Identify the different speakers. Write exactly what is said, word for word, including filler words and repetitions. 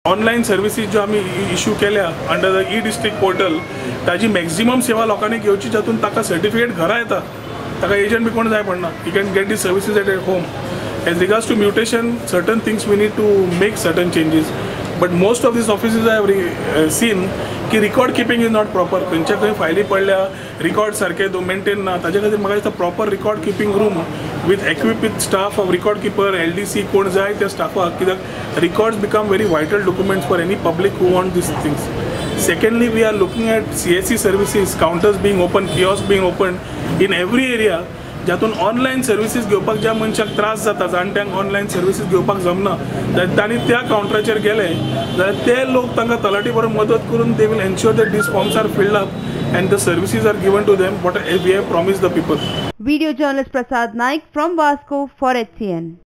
Speaker 1: Online services ज्यो आमी issue केल्या under the E district portal ताजी मॅक्झिमम सेवा लोकांनी घेवची जातून ताका सर्टिफिकेट घरा येता, ताका एजंट बी कोण जाय पडना. He can get these services at at home. As regards to mutation certain things we need to make certain changes, but most of these offices I have seen की record keeping is not proper. खंयच्या खंय फायली पडल्या, record सारके दो maintain ना, ताजे खातीर म्हाका दिसता proper record keeping room with equip with staff of record keeper, L D C कोण जाय त्या स्टाफाक, कित्याक records become very vital documents for any public who want these things. Secondly, we are looking at C S C services, counters being open, kiosks being open in every area. जातून online services घेवपाक ज्या मनशाक त्रास जाता, जाणट्यांक online services घेवपाक जमना, जाल्यार तांणी त्या कावंटराचेर गेले जाल्यार ते लोक तांकां तलाटी बरोबर मदत करून दे will ensure that these forms are filled up and the services are given to them what we have promised the people.
Speaker 2: Video journalist Prasad Naik from Vasco for H C N.